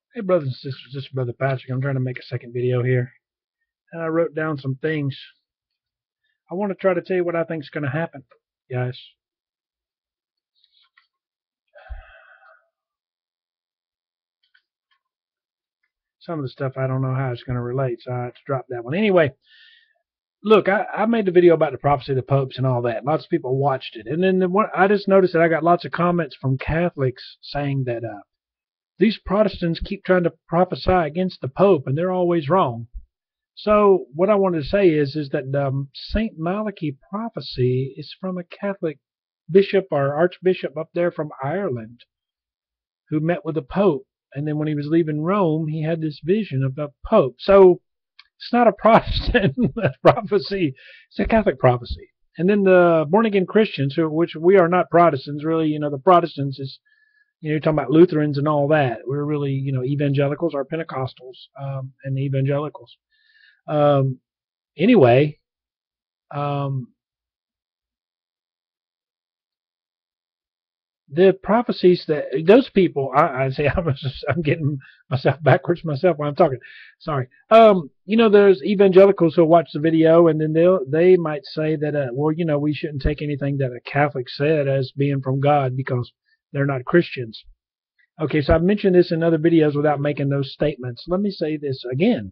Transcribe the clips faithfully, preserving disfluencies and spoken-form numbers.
Hey brothers and sisters, this is Brother Patrick. I'm trying to make a second video here. And I wrote down some things. I want to try to tell you what I think is going to happen, guys. Some of the stuff I don't know how it's going to relate, so I have to drop that one. Anyway, look, I, I made the video about the prophecy of the popes and all that. Lots of people watched it. And then the one, I just noticed that I got lots of comments from Catholics saying that uh, these Protestants keep trying to prophesy against the Pope, and they're always wrong. So what I wanted to say is, is that um, Saint Malachi prophecy is from a Catholic bishop or archbishop up there from Ireland who met with the Pope. And then when he was leaving Rome, he had this vision of the Pope. So it's not a Protestant prophecy. It's a Catholic prophecy. And then the born-again Christians, who, which we are not Protestants, really, you know, the Protestants is, you know, you're talking about Lutherans and all that. We're really, you know, evangelicals or Pentecostals um, and the evangelicals. Um, anyway, um, the prophecies that those people, I, I say, I'm, just, I'm getting myself backwards myself while I'm talking. Sorry. Um, you know, there's evangelicals who watch the video, and then they'll they might say that, uh, well, you know, we shouldn't take anything that a Catholic said as being from God because they're not Christians. Okay, so I've mentioned this in other videos without making those statements. Let me say this again.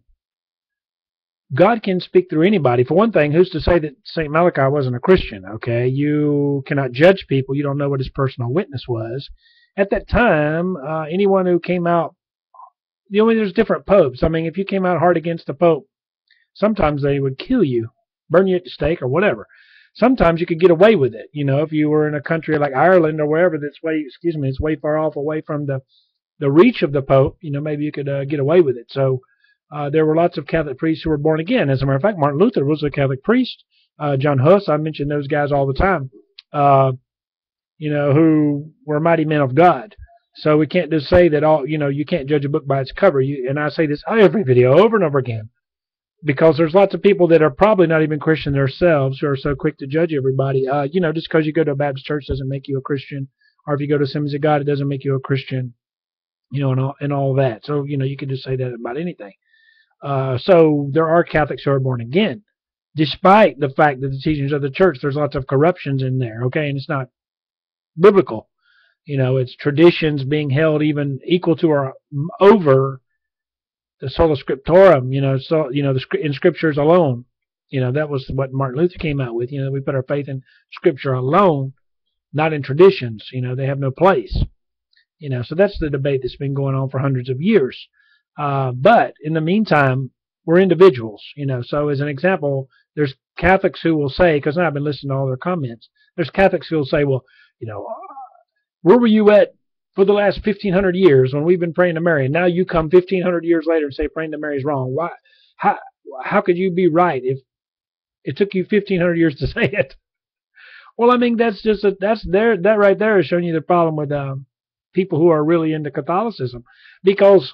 God can speak through anybody. For one thing, who's to say that Saint Malachi wasn't a Christian? Okay, you cannot judge people. You don't know what his personal witness was. At that time, uh, anyone who came out, you know, there's different popes. I mean, if you came out hard against the Pope, sometimes they would kill you, burn you at the stake or whatever. Sometimes you could get away with it. You know, if you were in a country like Ireland or wherever that's way, excuse me, it's way far off away from the, the reach of the Pope, you know, maybe you could uh, get away with it. So, Uh, there were lots of Catholic priests who were born again. As a matter of fact, Martin Luther was a Catholic priest. Uh, John Huss, I mention those guys all the time, uh, you know, who were mighty men of God. So we can't just say that all, you know, you can't judge a book by its cover. You, and I say this every video over and over again because there's lots of people that are probably not even Christian themselves who are so quick to judge everybody. Uh, you know, just because you go to a Baptist church doesn't make you a Christian, or if you go to Assemblies of God, it doesn't make you a Christian, you know, and all, and all that. So, you know, you can just say that about anything. Uh, so there are Catholics who are born again, despite the fact that the teachings of the church, there's lots of corruptions in there, okay, and it's not biblical. You know, it's traditions being held even equal to or over the sola scriptorum, you know, so, you know, the, in scriptures alone. You know, that was what Martin Luther came out with. You know, we put our faith in scripture alone, not in traditions. You know, they have no place. You know, so that's the debate that's been going on for hundreds of years. Uh, but in the meantime, we're individuals, you know. So as an example, there's Catholics who will say, because I've been listening to all their comments, there's Catholics who will say, well, you know, where were you at for the last fifteen hundred years when we've been praying to Mary? And now you come fifteen hundred years later and say praying to Mary is wrong. Why? How, how could you be right if it took you fifteen hundred years to say it? Well, I mean, that's just a, that's there. That right there is showing you the problem with um, people who are really into Catholicism, because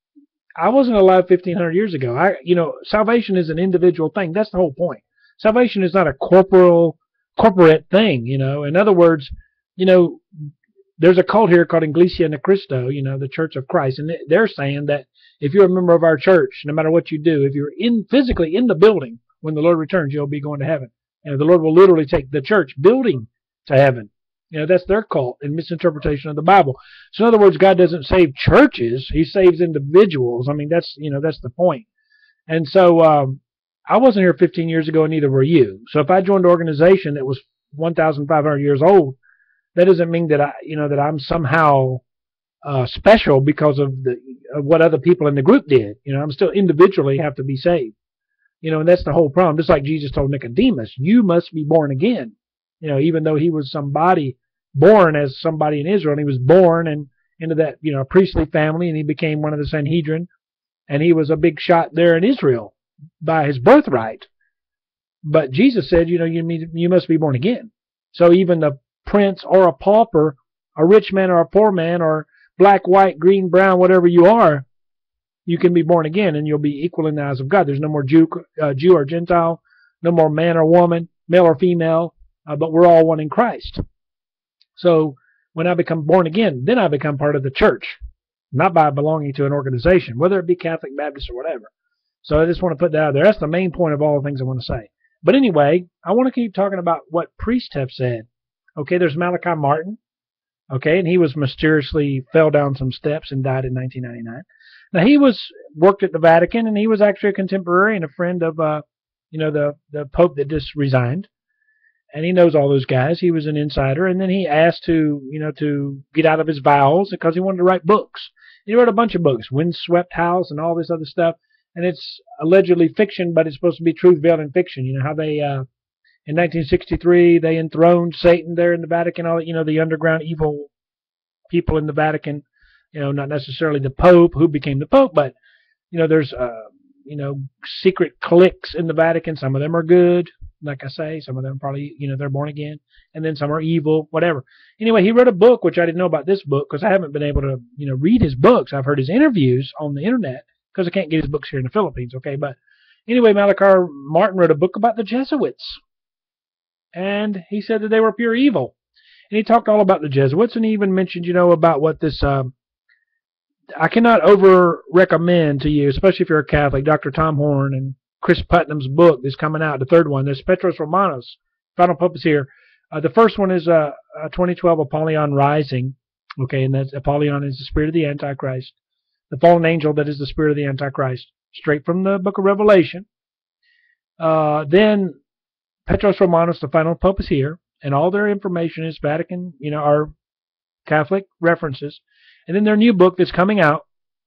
I wasn't alive fifteen hundred years ago. I, you know, salvation is an individual thing. That's the whole point. Salvation is not a corporal, corporate thing, you know. In other words, you know, there's a cult here called Iglesia de Cristo, you know, the Church of Christ. And they're saying that if you're a member of our church, no matter what you do, if you're in physically in the building when the Lord returns, you'll be going to heaven. And the Lord will literally take the church building to heaven. You know, that's their cult and misinterpretation of the Bible. So in other words, God doesn't save churches. He saves individuals. I mean, that's, you know, that's the point. And so um, I wasn't here fifteen years ago, and neither were you. So if I joined an organization that was one thousand five hundred years old, that doesn't mean that I, you know, that I'm somehow uh, special because of the of what other people in the group did. You know, I'm still individually have to be saved. You know, and that's the whole problem. Just like Jesus told Nicodemus, you must be born again. You know, even though he was somebody born as somebody in Israel, and he was born and into that, you know, priestly family, and he became one of the Sanhedrin, and he was a big shot there in Israel by his birthright. But Jesus said, you know, you mean, you must be born again. So even the prince or a pauper, a rich man or a poor man, or black, white, green, brown, whatever you are, you can be born again, and you'll be equal in the eyes of God. There's no more Jew, uh, Jew or Gentile, no more man or woman, male or female. Uh, but we're all one in Christ. So when I become born again, then I become part of the church. not by belonging to an organization, whether it be Catholic, Baptist, or whatever. So I just want to put that out there. That's the main point of all the things I want to say. But anyway, I want to keep talking about what priests have said. Okay, there's Malachi Martin. Okay, and he was mysteriously fell down some steps and died in nineteen ninety-nine. Now he was worked at the Vatican, and he was actually a contemporary and a friend of, uh, you know, the the Pope that just resigned. And he knows all those guys. He was an insider, and then he asked to, you know, to get out of his vows because he wanted to write books. He wrote a bunch of books, Windswept House, and all this other stuff. And it's allegedly fiction, but it's supposed to be truth veiled in fiction. You know how they, uh, in nineteen sixty-three, they enthroned Satan there in the Vatican. All you know, the underground evil people in the Vatican. You know, not necessarily the Pope, who became the Pope, but you know, there's, uh, you know, secret cliques in the Vatican. Some of them are good. Like I say, some of them probably, you know, they're born again, and then some are evil, whatever. Anyway, he wrote a book, which I didn't know about this book because I haven't been able to, you know, read his books. I've heard his interviews on the internet because I can't get his books here in the Philippines, okay? But anyway, Malachi Martin wrote a book about the Jesuits, and he said that they were pure evil. And he talked all about the Jesuits, and he even mentioned, you know, about what this, um, I cannot over recommend to you, especially if you're a Catholic, Doctor Tom Horn and Chris Putnam's book that's coming out, the third one. There's Petros Romanos, Final Pope is here. Uh, the first one is uh, uh, twenty twelve Apollyon Rising. Okay, and that's Apollyon is the spirit of the Antichrist. The fallen angel that is the spirit of the Antichrist. Straight from the book of Revelation. Uh, then Petros Romanos, the Final Pope is here. And all their information is Vatican, you know, are Catholic references. And then their new book that's coming out,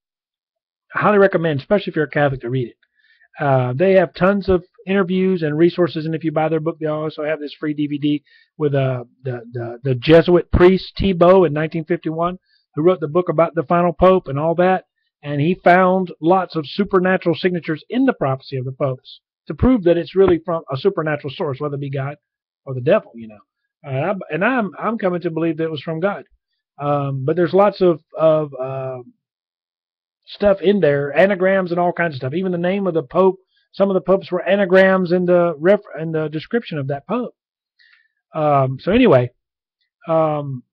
I highly recommend, especially if you're a Catholic, to read it. Uh, they have tons of interviews and resources, and if you buy their book, they also have this free D V D with uh, the, the, the Jesuit priest Thibault in nineteen fifty-one, who wrote the book about the final pope and all that, and he found lots of supernatural signatures in the prophecy of the popes to prove that it's really from a supernatural source, whether it be God or the devil, you know. Uh, and I'm I'm coming to believe that it was from God. Um, but there's lots of, of uh, stuff in there, anagrams and all kinds of stuff. Even the name of the Pope, some of the popes were anagrams in the ref in the description of that Pope. Um, so anyway, um,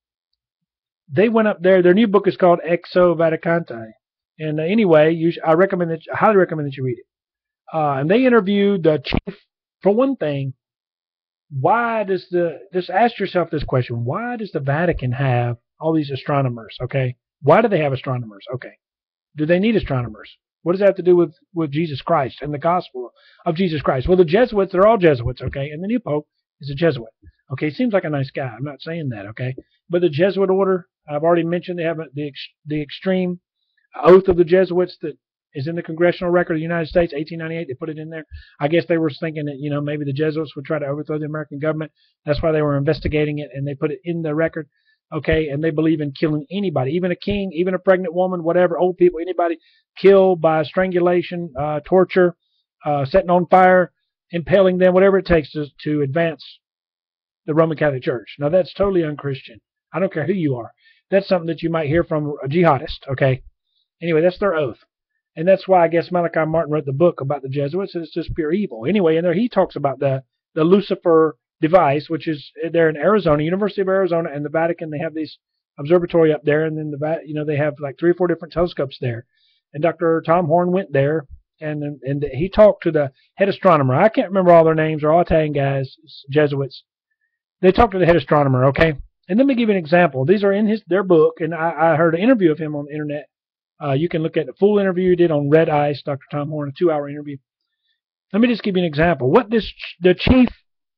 they went up there. Their new book is called Exo Vaticante. And uh, anyway, you I recommend that, I highly recommend that you read it. Uh, and they interviewed the chief, for one thing, why does the, just ask yourself this question, why does the Vatican have all these astronomers, okay? Why do they have astronomers, okay? Do they need astronomers? What does that have to do with, with Jesus Christ and the gospel of Jesus Christ? Well, the Jesuits, they're all Jesuits, okay? And the new Pope is a Jesuit. Okay, seems like a nice guy. I'm not saying that, okay? But the Jesuit order, I've already mentioned, they have the, the extreme oath of the Jesuits that is in the Congressional Record of the United States, eighteen ninety-eight. They put it in there. I guess they were thinking that, you know, maybe the Jesuits would try to overthrow the American government. That's why they were investigating it, and they put it in the record. Okay, and they believe in killing anybody, even a king, even a pregnant woman, whatever, old people, anybody, killed by strangulation, uh, torture, uh, setting on fire, impaling them, whatever it takes to, to advance the Roman Catholic Church. Now, that's totally unchristian. I don't care who you are. That's something that you might hear from a jihadist, okay? Anyway, that's their oath. And that's why I guess Malachi Martin wrote the book about the Jesuits, and it's just pure evil. Anyway, in there he talks about the, the Lucifer device, which is there in Arizona, University of Arizona, and the Vatican. They have this observatory up there, and then the you know they have like three or four different telescopes there. And Doctor Tom Horn went there, and and he talked to the head astronomer. I can't remember all their names. They're all Italian guys, Jesuits. They talked to the head astronomer, okay? And let me give you an example. These are in his their book, and I, I heard an interview of him on the internet. Uh, you can look at the full interview he did on Red Ice, Doctor Tom Horn, a two-hour interview. Let me just give you an example. What this the chief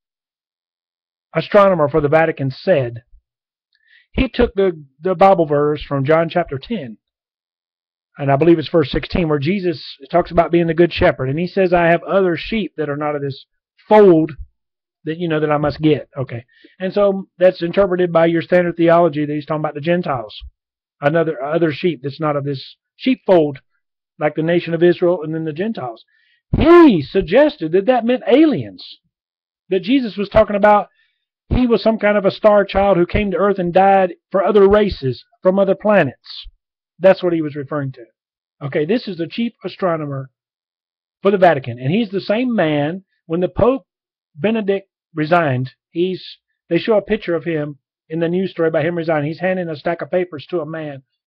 astronomer for the Vatican said, he took the, the Bible verse from John chapter ten, and I believe it's verse sixteen, where Jesus talks about being the good shepherd, and he says, I have other sheep that are not of this fold that, you know, that I must get. Okay. And so that's interpreted by your standard theology that he's talking about the Gentiles. Another other sheep that's not of this sheepfold, like the nation of Israel and then the Gentiles. He suggested that that meant aliens. That Jesus was talking about he was some kind of a star child who came to earth and died for other races from other planets. That's what he was referring to. Okay, this is the chief astronomer for the Vatican. And he's the same man when the Pope Benedict resigned. He's they show a picture of him in the news story about him resigning. He's handing a stack of papers to a man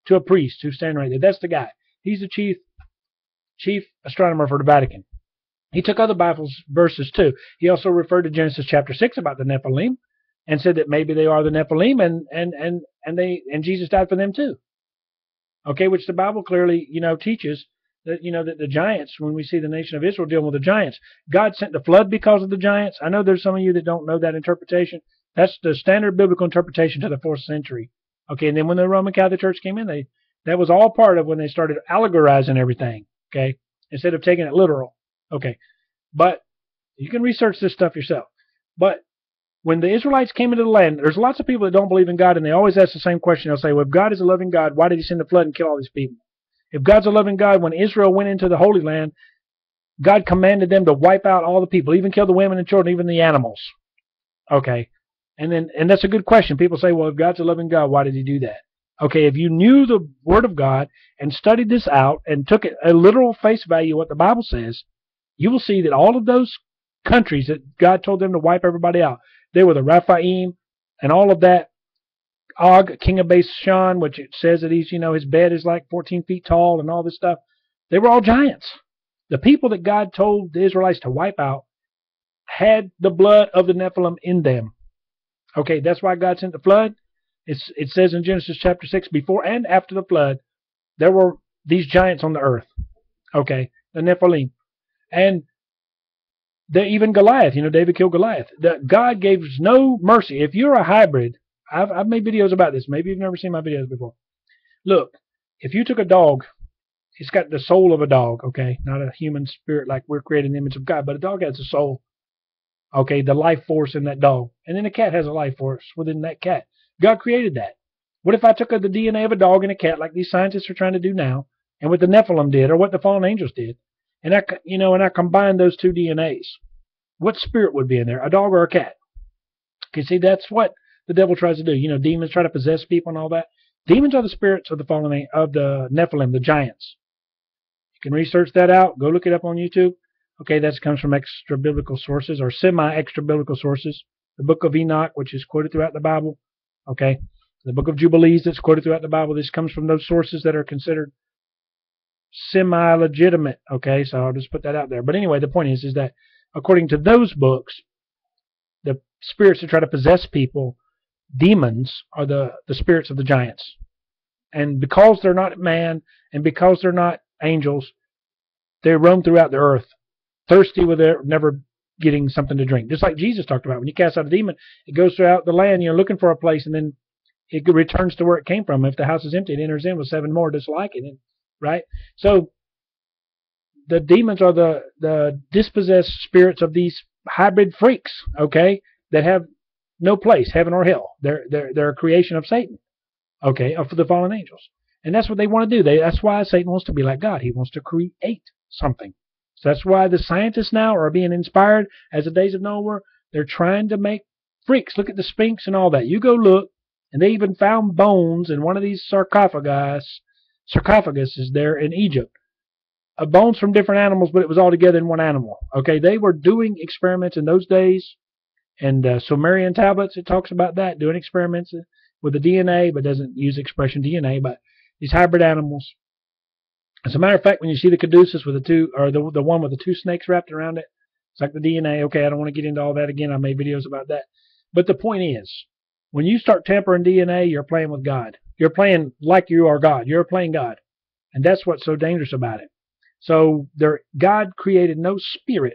to a priest who's standing right there. That's the guy. He's the chief chief astronomer for the Vatican. He took other Bible verses too. He also referred to Genesis chapter six about the Nephilim and said that maybe they are the Nephilim and and and and they and Jesus died for them too. Okay, which the Bible clearly, you know, teaches that, you know, that the giants, when we see the nation of Israel dealing with the giants, God sent the flood because of the giants. I know there's some of you that don't know that interpretation. That's the standard biblical interpretation to the fourth century. Okay, and then when the Roman Catholic Church came in, they that was all part of when they started allegorizing everything. Okay, instead of taking it literal. Okay, but you can research this stuff yourself. But when the Israelites came into the land, there's lots of people that don't believe in God, and they always ask the same question. They'll say, well, if God is a loving God, why did he send the flood and kill all these people? If God's a loving God, when Israel went into the Holy Land, God commanded them to wipe out all the people, even kill the women and children, even the animals. Okay, and then and that's a good question. People say, well, if God's a loving God, why did he do that? Okay, if you knew the Word of God and studied this out and took it a literal face value what the Bible says, you will see that all of those countries that God told them to wipe everybody out, they were the Rephaim and all of that. Og, king of Bashan, which it says that he's, you know, his bed is like fourteen feet tall and all this stuff. They were all giants. The people that God told the Israelites to wipe out had the blood of the Nephilim in them. Okay, that's why God sent the flood. It's, it says in Genesis chapter six, before and after the flood, there were these giants on the earth. Okay, the Nephilim. And the, even Goliath, you know, David killed Goliath. The, God gave no mercy. If you're a hybrid, I've, I've made videos about this. Maybe you've never seen my videos before. Look, if you took a dog, it's got the soul of a dog, okay? Not a human spirit like we're created in the image of God, but a dog has a soul. Okay, the life force in that dog. And then a cat has a life force within that cat. God created that. What if I took the D N A of a dog and a cat, like these scientists are trying to do now, and what the Nephilim did, or what the fallen angels did, and I, you know, and I combined those two D N As? What spirit would be in there, a dog or a cat? Okay, see, that's what the devil tries to do. You know, demons try to possess people and all that. Demons are the spirits of the fallen, of the Nephilim, the giants. You can research that out. Go look it up on YouTube. Okay, that comes from extra biblical sources or semi-extra biblical sources. The book of Enoch, which is quoted throughout the Bible. Okay, the book of Jubilees that's quoted throughout the Bible. This comes from those sources that are considered semi-legitimate. Okay, so I'll just put that out there. But anyway, the point is, is that according to those books, the spirits that try to possess people, demons, are the, the spirits of the giants. And because they're not man, and because they're not angels, they roam throughout the earth, thirsty with their never getting something to drink. Just like Jesus talked about. When you cast out a demon, it goes throughout the land, you know, looking for a place, and then it returns to where it came from. If the house is empty, it enters in with seven more just like it. Right? So the demons are the, the dispossessed spirits of these hybrid freaks, okay, that have no place, heaven or hell. They're, they're, they're a creation of Satan, okay, of the fallen angels. And that's what they want to do. They, that's why Satan wants to be like God. He wants to create something. So that's why the scientists now are being inspired, as the days of Noah were. They're trying to make freaks. Look at the Sphinx and all that. You go look, and they even found bones in one of these sarcophagus, sarcophaguses there in Egypt. Uh, bones from different animals, but it was all together in one animal. Okay, they were doing experiments in those days. And uh, Sumerian tablets, it talks about that, doing experiments with the D N A, but doesn't use the expression D N A, but these hybrid animals. As a matter of fact, when you see the caduceus with the two, or the, the one with the two snakes wrapped around it, it's like the D N A. Okay, I don't want to get into all that again. I made videos about that. But the point is, when you start tampering D N A, you're playing with God. You're playing like you are God. You're playing God. And that's what's so dangerous about it. So there, God created no spirit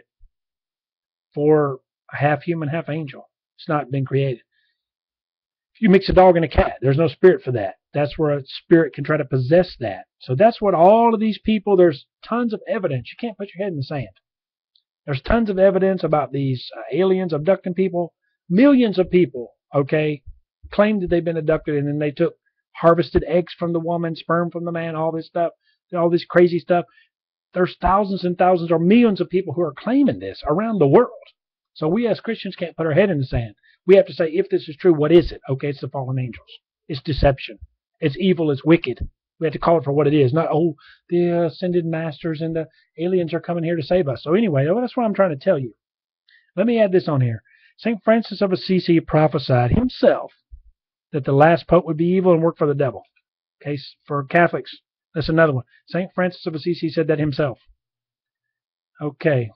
for a half human, half angel. It's not been created. If you mix a dog and a cat, there's no spirit for that. That's where a spirit can try to possess that. So that's what all of these people, there's tons of evidence. You can't put your head in the sand. There's tons of evidence about these uh, aliens abducting people. Millions of people, okay, claim that they've been abducted, and then they took harvested eggs from the woman, sperm from the man, all this stuff, all this crazy stuff. There's thousands and thousands or millions of people who are claiming this around the world. So we as Christians can't put our head in the sand. We have to say, if this is true, what is it? Okay, it's the fallen angels. It's deception. It's evil. It's wicked. We have to call it for what it is. Not, oh, the ascended masters and the aliens are coming here to save us. So anyway, that's what I'm trying to tell you. Let me add this on here. Saint Francis of Assisi prophesied himself that the last pope would be evil and work for the devil. Okay, for Catholics, that's another one. Saint Francis of Assisi said that himself. Okay.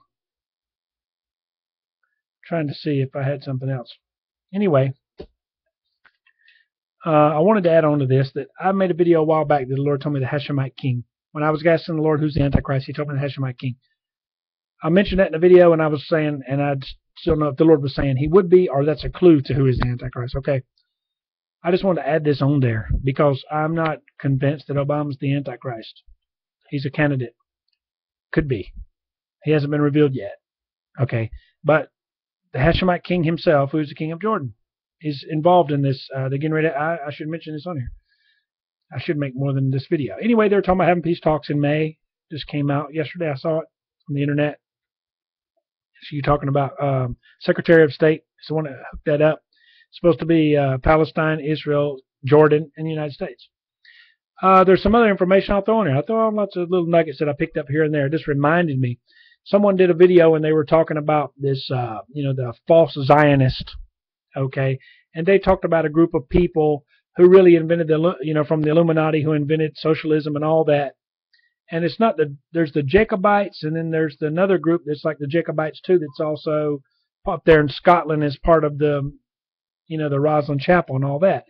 Trying to see if I had something else. Anyway, uh, I wanted to add on to this that I made a video a while back that the Lord told me the Hashemite king. When I was asking the Lord who's the Antichrist, He told me the Hashemite king. I mentioned that in the video, and I was saying, and I still know if the Lord was saying He would be, or that's a clue to who is the Antichrist. Okay. I just wanted to add this on there because I'm not convinced that Obama's the Antichrist. He's a candidate. Could be. He hasn't been revealed yet. Okay. But the Hashemite king himself, who's the king of Jordan, is involved in this. Uh, they're getting ready. To, I, I should mention this on here. I should make more than this video. Anyway, they're talking about having peace talks in May. Just came out yesterday. I saw it on the internet. So you're talking about um, Secretary of State. So I want to hook that up. It's supposed to be uh, Palestine, Israel, Jordan, and the United States. Uh, there's some other information I'll throw in there. I throw on lots of little nuggets that I picked up here and there. It just reminded me. Someone did a video and they were talking about this, uh, you know, the false Zionist, okay? And they talked about a group of people who really invented the, you know, from the Illuminati, who invented socialism and all that. And it's not the, there's the Jacobites, and then there's the, another group that's like the Jacobites too, that's also up there in Scotland as part of the, you know, the Roslin Chapel and all that.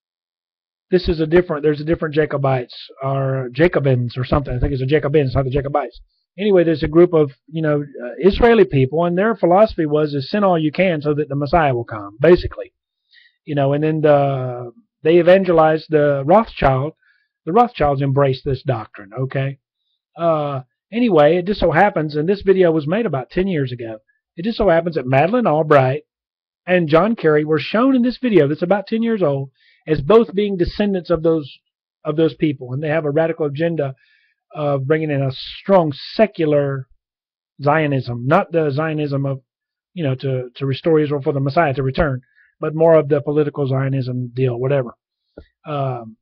This is a different, there's a different Jacobites, or Jacobins or something. I think it's a Jacobins, not the Jacobites. Anyway, there's a group of, you know, uh, Israeli people, and their philosophy was is sin all you can so that the Messiah will come, basically. You know, and then the, they evangelized the Rothschild. The Rothschilds embraced this doctrine, okay? Uh, anyway, it just so happens, and this video was made about ten years ago, it just so happens that Madeleine Albright and John Kerry were shown in this video that's about ten years old as both being descendants of those of those people, and they have a radical agenda of bringing in a strong secular Zionism, not the Zionism of, you know, to, to restore Israel for the Messiah to return, but more of the political Zionism deal, whatever. Um,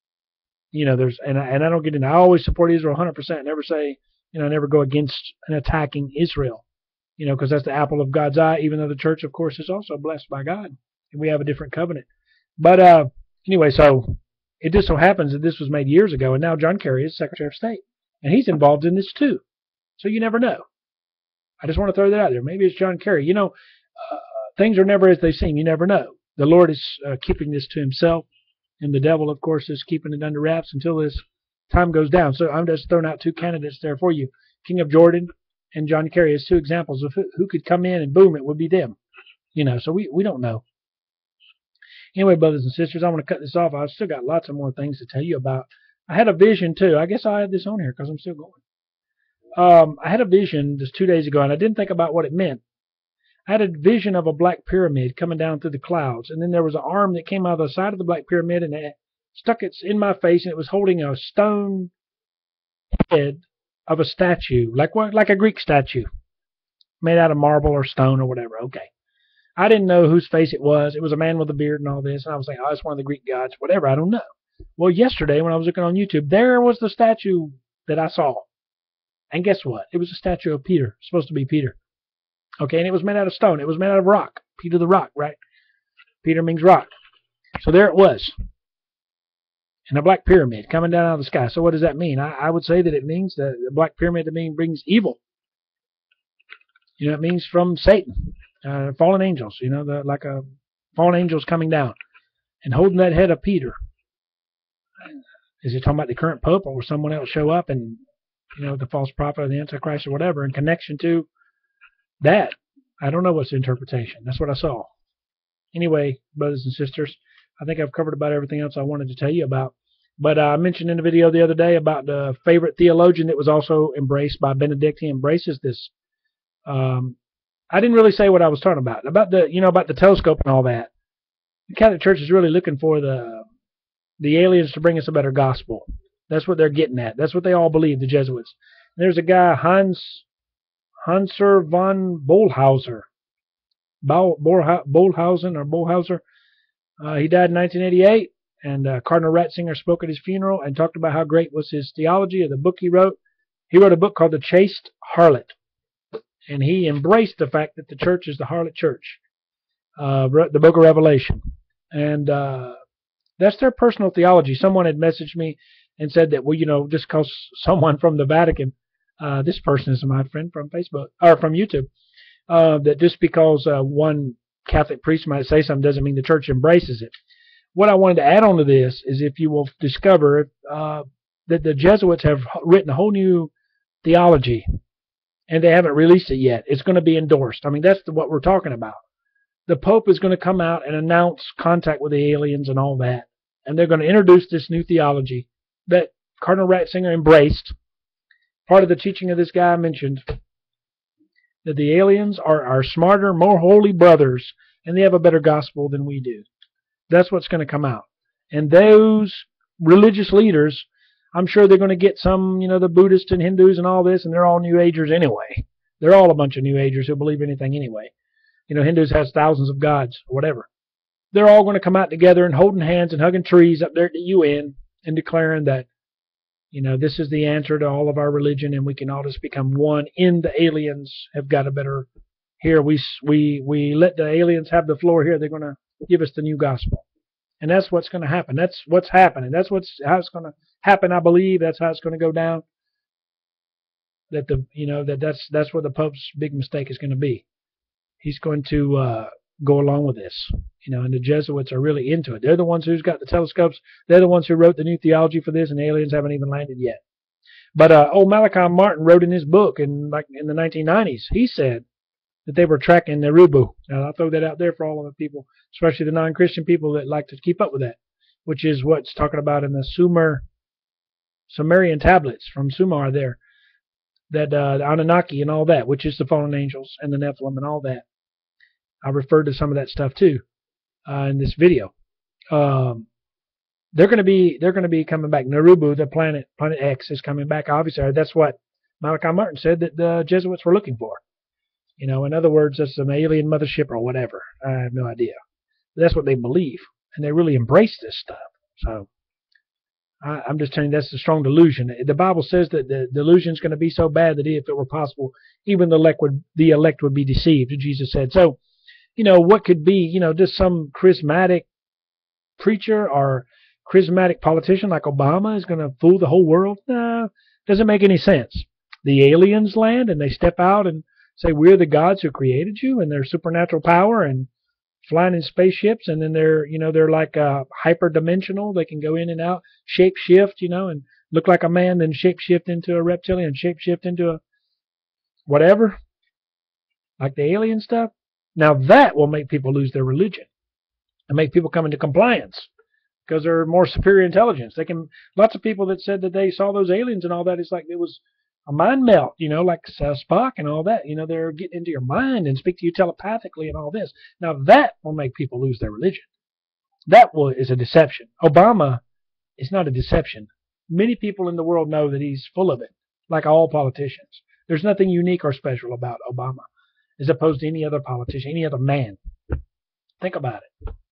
you know, there's, and I, and I don't get into, I always support Israel one hundred percent, never say, you know, never go against and attacking Israel, you know, because that's the apple of God's eye, even though the church, of course, is also blessed by God, and we have a different covenant. But uh, anyway, so it just so happens that this was made years ago, and now John Kerry is Secretary of State, and he's involved in this too. So you never know. I just want to throw that out there. Maybe it's John Kerry. You know, uh, things are never as they seem. You never know. The Lord is uh, keeping this to Himself, and the devil, of course, is keeping it under wraps until this time goes down. So I'm just throwing out two candidates there for you. King of Jordan and John Kerry as two examples of who, who could come in and boom, it would be them. You know, so we, we don't know. Anyway, brothers and sisters, I want to cut this off. I've still got lots of more things to tell you about. I had a vision, too. I guess I had this on here because I'm still going. Um, I had a vision just two days ago, and I didn't think about what it meant. I had a vision of a black pyramid coming down through the clouds, and then there was an arm that came out of the side of the black pyramid, and it stuck it in my face, and it was holding a stone head of a statue, like what, like a Greek statue, made out of marble or stone or whatever. Okay. I didn't know whose face it was. It was a man with a beard and all this. And I was thinking, oh, it's one of the Greek gods, whatever. I don't know. Well, yesterday when I was looking on YouTube, there was the statue that I saw. And guess what? It was a statue of Peter. It's supposed to be Peter. Okay, and it was made out of stone. It was made out of rock. Peter the rock, right? Peter means rock. So there it was. In a black pyramid coming down out of the sky. So what does that mean? I, I would say that it means that the black pyramid to me brings evil. You know, it means from Satan. Uh, fallen angels, you know, the, like a fallen angels coming down and holding that head of Peter. Is it talking about the current pope, or will someone else show up and, you know, the false prophet or the Antichrist or whatever in connection to that? I don't know what's the interpretation. That's what I saw. Anyway, brothers and sisters, I think I've covered about everything else I wanted to tell you about. But uh, I mentioned in the video the other day about the favorite theologian that was also embraced by Benedict. He embraces this. Um, I didn't really say what I was talking about. About the, you know, about the telescope and all that. The Catholic Church is really looking for the the aliens to bring us a better gospel. That's what they're getting at. That's what they all believe, the Jesuits. And there's a guy, Hans Hanser von Bollhauser. Bollhausen or Bollhauser. Uh, he died in nineteen eighty-eight, and uh, Cardinal Ratzinger spoke at his funeral and talked about how great was his theology of the book he wrote. He wrote a book called The Chaste Harlot. And he embraced the fact that the church is the harlot church, uh, the book of Revelation. And uh, That's their personal theology. Someone had messaged me and said that, well, you know, just because someone from the Vatican, uh, this person is my friend from Facebook or from YouTube, uh, that just because uh, one Catholic priest might say something doesn't mean the church embraces it. What I wanted to add on to this is if you will discover uh, that the Jesuits have written a whole new theology and they haven't released it yet. It's going to be endorsed. I mean, that's the, what we're talking about. The Pope is going to come out and announce contact with the aliens and all that. And they're going to introduce this new theology that Cardinal Ratzinger embraced. Part of the teaching of this guy mentioned that the aliens are our smarter, more holy brothers, and they have a better gospel than we do. That's what's going to come out. And those religious leaders, I'm sure they're going to get some, you know, the Buddhists and Hindus and all this, and they're all New Agers anyway. They're all a bunch of New Agers who believe anything anyway. You know, Hindus has thousands of gods, or whatever. They're all going to come out together and holding hands and hugging trees up there at the U N and declaring that, you know, this is the answer to all of our religion, and we can all just become one. In the aliens have got a better. Here we we we let the aliens have the floor. Here they're going to give us the new gospel, and that's what's going to happen. That's what's happening. That's what's how it's going to happen. I believe that's how it's going to go down. That the you know that that's that's where the Pope's big mistake is going to be. He's going to uh, go along with this, you know, and the Jesuits are really into it. They're the ones who's got the telescopes. They're the ones who wrote the new theology for this, and the aliens haven't even landed yet. But uh, old Malachi Martin wrote in his book in like in the nineteen nineties. He said that they were tracking Nerubu. Now I'll throw that out there for all of the people, especially the non-Christian people that like to keep up with that, which is what's talking about in the Sumer, Sumerian tablets from Sumer there, that uh, the Anunnaki and all that, which is the fallen angels and the Nephilim and all that. I referred to some of that stuff too uh, in this video. Um, they're going to be they're going to be coming back. Nerubu, the planet Planet X, is coming back. Obviously, that's what Malachi Martin said that the Jesuits were looking for. You know, in other words, that's an alien mothership or whatever. I have no idea. But that's what they believe, and they really embrace this stuff. So I, I'm just telling you, that's a strong delusion. The Bible says that the delusion is going to be so bad that if it were possible, even the elect would the elect would be deceived. Jesus said so. You know, what could be, you know, just some charismatic preacher or charismatic politician like Obama is going to fool the whole world? No, doesn't make any sense. The aliens land and they step out and say, we're the gods who created you, and their supernatural power and flying in spaceships, and then they're, you know, they're like uh, hyper-dimensional. They can go in and out, shape shift, you know, and look like a man, then shape shift into a reptilian, shape shift into a whatever, like the alien stuff. Now that will make people lose their religion and make people come into compliance because they're more superior intelligence. They can. Lots of people that said that they saw those aliens and all that, it's like it was a mind melt, you know, like uh, Spock and all that. You know, they're getting into your mind and speak to you telepathically and all this. Now that will make people lose their religion. That will, is a deception. Obama is not a deception. Many people in the world know that he's full of it, like all politicians. There's nothing unique or special about Obama as opposed to any other politician, any other man. Think about it.